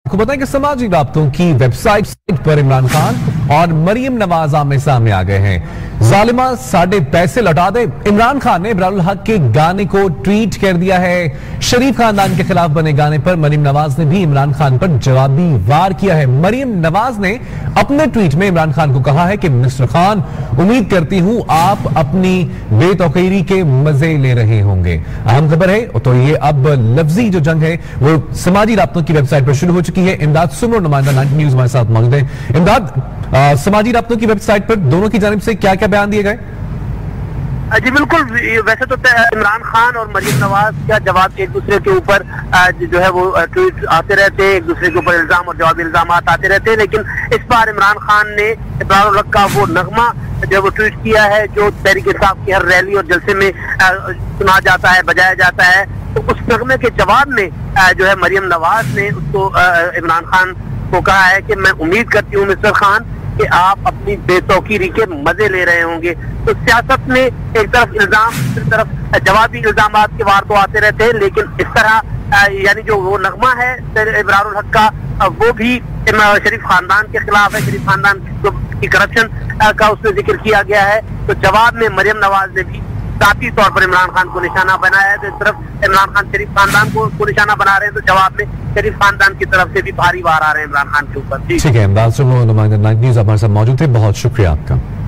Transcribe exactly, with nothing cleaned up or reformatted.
आपको बताएं कि समाजी राब्तों की वेबसाइट पर इमरान खान और मरियम नवाज आमने सामने आ गए हैं। जालिमा साढ़े पैसे लौटा दे। इमरान खान ने इब्रारुल हक के गाने को ट्वीट कर दिया है। शरीफ खानदान के खिलाफ बने गाने पर मरियम नवाज ने भी इमरान खान पर जवाबी वार किया है। मरियम नवाज ने अपने ट्वीट में इमरान खान को कहा है कि मिस्टर खान, उम्मीद करती हूं आप अपनी बेतौकीरी के मजे ले रहे होंगे। अहम खबर है तो ये अब लफ्जी जो जंग है वो समाजी राब्तों की वेबसाइट पर शुरू हो चुकी है। इमदाद सुमर नुमाइंदा नाइनटी न्यूज हमारे साथ मौजूद है। इमदाद, आ, समाजी राब्तों की वेबसाइट पर दोनों की जानिब से क्या क्या बयान दिए गए? जी बिल्कुल, वैसे तो इमरान खान और मरियम नवाज का जवाब एक दूसरे के ऊपर जो है वो ट्वीट आते रहते हैं, एक दूसरे के ऊपर इल्जाम और जवाबी इल्जाम आते रहते हैं। लेकिन इस बार इमरान खान ने इब्रारुल हक का वो नगमा जो वो ट्वीट किया है जो तहरीक इंसाफ की हर रैली और जलसे में सुना जाता है, बजाया जाता है, तो उस नगमे के जवाब में जो है मरियम नवाज ने उसको इमरान खान को कहा है कि मैं उम्मीद करती हूँ मिस्टर खान कि आप अपनी बेतौकीरी के मजे ले रहे होंगे। तो सियासत में एक तरफ इल्जाम, दूसरी तरफ जवाबी इल्जाम के वार तो आते रहते हैं, लेकिन इस तरह यानी जो वो नगमा है इब्रारुल हक का वो भी शरीफ खानदान के खिलाफ है। शरीफ खानदान की करप्शन का उसमें जिक्र किया गया है। तो जवाब में मरियम नवाज ने भी जाती तौर पर इमरान खान को निशाना बनाया है। तो इस तरफ इमरान खान शरीफ खानदान को, को निशाना बना रहे हैं, तो जवाब में शरीफ खानदान की तरफ से भी भारी वार आ रहे हैं इमरान खान के ऊपर। ठीक है, इमदाद सुमर नुमाइंदा नाइनटी न्यूज हमारे साथ मौजूद थे। बहुत शुक्रिया आपका।